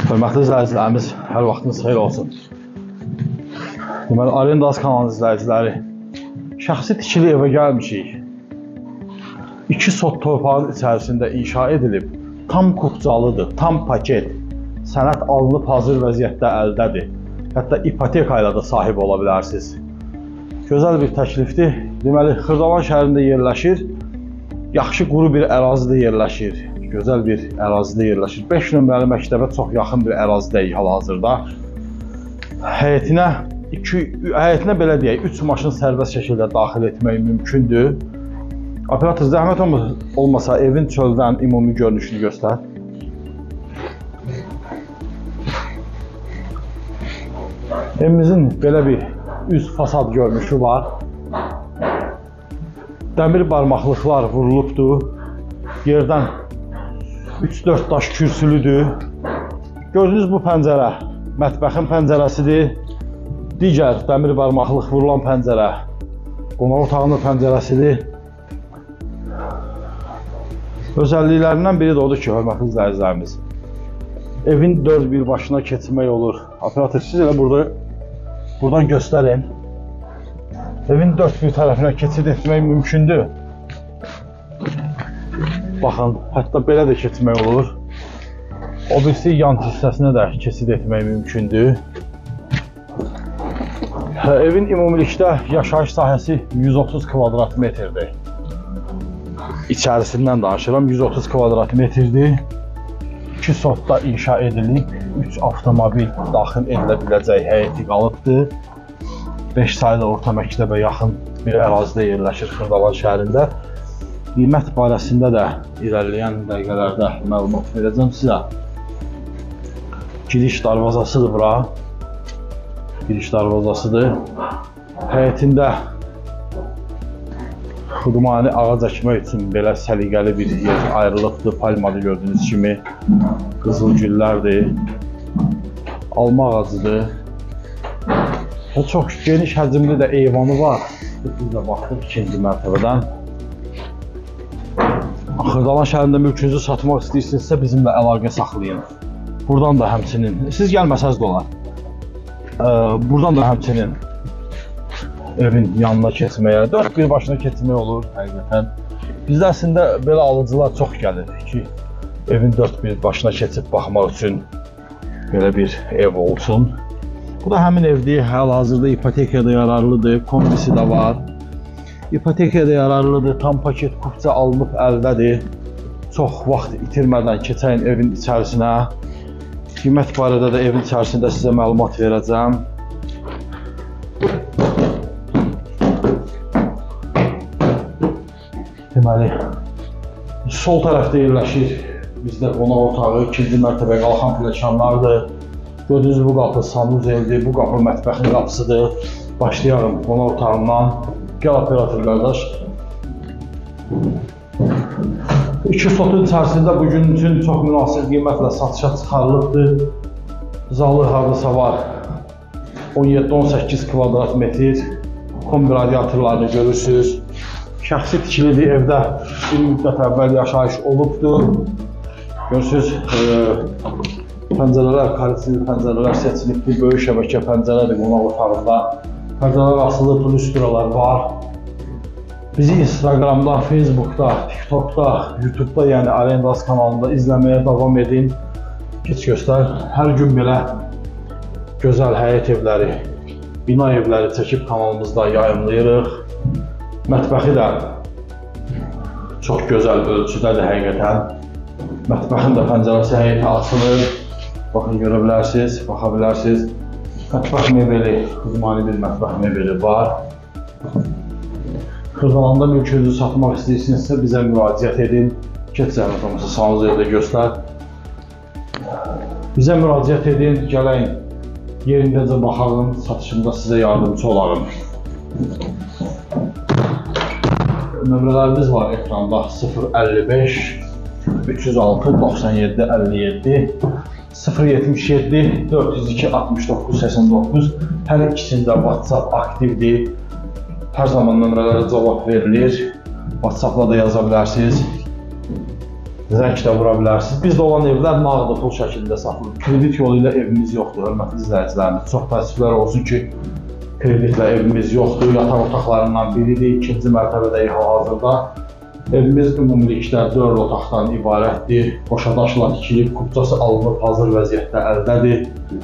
Hörmətli izləyicilərimiz, hər vaxtınız xeyir olsun. Deməli, Arendas kanalının izləyiciləri, şəxsi tikili evə gəlmişik. 2 sot torpağın içərisində inşa edilib, tam kupcalıdır, tam paket, sənəd alınıb hazır vəziyyətdə əldədir. Hətta ipoteka ilə də sahib ola bilərsiniz. Gözəl bir təklifdir. Deməli, Xırdalan şəhərində yerləşir, yaxşı quru bir ərazidə yerləşir. Gözəl bir ərazidə yerləşir. 5 nömrəli məktəbə çox yaxın bir ərazidəyik hal-hazırda. Həyətinə belə deyək, 3 maşın sərbəst şəkildə daxil etmək mümkündür. Operator, zəhmət olmasa evin çöldən ümumi görünüşünü göstər. Evimizin belə bir üst fasad görünüşü var. Dəmir barmaqlıqlar vurulubdur. Yerdən 3-4 daş kürsülüdür. Gördüyünüz bu pəncərə mətbəxin pəncərəsidir. Digər dəmir barmaqlıq vurulan pəncərə qonaq otağının pəncərəsidir. Özəlliklərindən biri də odur ki, hörmətli izləyicilərimiz, evin 4 bir başına keçmək olur. Operator, siz elə buradan göstərin. Evin 4 bir tərəfinə keçid etmək mümkündür. Baxın, hətta belə də keçmək olur. O birisi yan hissəsinə də keçid etmək mümkündür. Evin ümumilikdə yaşayış sahəsi 130 kvadrat metrdir. İçərisindən danışıram, 130 kvadrat metrdir. 2 sotda inşa edilib, 3 avtomobil daxil edilə biləcək həyəti qalıbdır. 5 saylı orta məktəbə yaxın bir ərazidə yerləşir Xırdalan şəhərində. Qiymət barəsində də irəliləyən dəqiqələrdə məlumat verəcəm sizə. Giriş darvazasıdır bura. Giriş darvazasıdır. Həyətində xudmani ağac əkmək üçün belə səliqəli bir yer ayrılıbdır. Palmadır gördüyünüz kimi. Qızıl güllərdir. Alma ağacıdır. Çox geniş həcmli də eyvanı var. Biz də baxdıq 2-ci mərtəbədən. Xırdalan şəhərində mülkünüzü satmaq istəyirsinizsə bizimlə əlaqə saxlayın. Buradan da həmçinin, siz gəlməsəz də olar. Buradan da həmçinin evin yanına keçməyə, 4 bir başına keçmək olur həqiqətən. Bizdə əslində belə alıcılar çox gəlir ki, evin 4 bir başına keçib baxmaq üçün belə bir ev olsun. Bu da həmin evdir, hal-hazırda ipotekada yararlıdır, kombisi də var. İpotekada yararlıdır, tam paket kupça alınıb əldədir. Çox vaxt itirmədən keçəyin evin içərisinə. Qiymət barədə də evin içərisində sizə məlumat verəcəm. Deməli, sol tərəfdə yerləşir bizdə qonaq otağı, 2-ci mərtəbə qalxan pilləkənlərdir. Gördüyünüz bu qapı sanuzeldir, bu qapı mətbəxin qapısıdır. Başlayalım qonaq otağından. Gəl operator qardaş. 2 sotun içərisində bugün üçün çox münasib qiymətlə satışa çıxarılıbdır. Zalı hardasa var 17-18 kvadrat metr. Kombi radiatorlarını görürsünüz. Şəxsi tikilidir, evdə bir müddət əvvəl yaşayış olubdur. Görürsünüz, pəncərələr, karetli pəncərələr seçilibdir. Böyük şəbəkə pəncərədir qonaq otağında. Pəncərələr asılı plüstralar var. Bizi Instagramda, Facebookda, TikTokda, YouTube'da, yəni Arendas kanalında izləməyə davam edin. Keç göstər. Hər gün belə gözəl həyət evləri, bina evləri çəkib kanalımızda yayımlayırıq. Mətbəxi də çox gözəl ölçüdədir həqiqətən. Mətbəxin də pəncərəsi həyətə açılır. Baxın, görə bilərsiniz, baxa bilərsiniz. Mətbəx mebeli, xudmani bir mətbəx mebeli var. Xırdalanda mülkünüzü satmaq istəyirsinizsə bizə müraciət edin. Keç zəhmət olmasa sağınız yerdə göstər. Bizə müraciət edin, gəlin, yerindəcə baxalım, satışımda sizə yardımcı olarım. Nömrələrimiz var ekranda 055 306 97 57 077 402 69 89. Hər ikisində WhatsApp aktivdir. Hər zaman nömrələrə cavab verilir. WhatsApp'la da yaza bilərsiniz. zəng də vura bilərsiniz. Bizdə olan evlər nağd pul şəklində satılır. Kredit yolu ilə evimiz yoxdur, hörmətli izləyicilərimiz. Çox təəssüflər olsun ki, kreditlə evimiz yoxdur. Yataq otaqlarından biridir, ikinci mərtəbədəyik hal-hazırda. Evimiz ümumilikdə 4 otaqdan ibarətdir. Qoşadaşla tikilib, kubcası alınıb, hazır vəziyyətdə əldədir.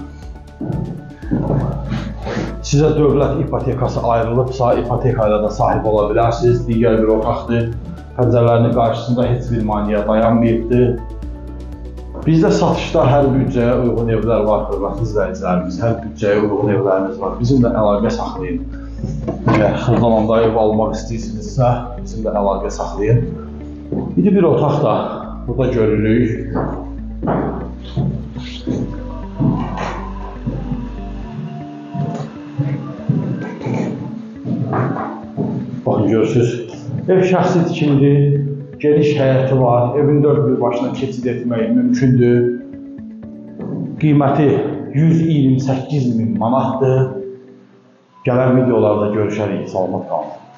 Sizə dövlət ipotekası ayrılıbsa, ipoteka ilə də sahib ola bilərsiniz. Digər bir otaqdır. Pəncərələrinin qarşısında heç bir maneə dayanmayıbdır. Bizdə satışda hər büdcəyə uyğun evlər var, hörmətli izləyicilərimiz. Hər büdcəyə uyğun evlərimiz var. Bizimlə əlaqə saxlayın. Əgər Xırdalanda ev almaq istəyirsinizsə, bizimlə əlaqə saxlayın. Bir otaq da burada görürük. Baxın, görürsünüz. Ev şəxsi tikilidir, geniş həyəti var, evin dörd bir başına keçid etmək mümkündür. Qiyməti 128.000 manatdır. Gələn videolarda görüşərik, salamat qalın.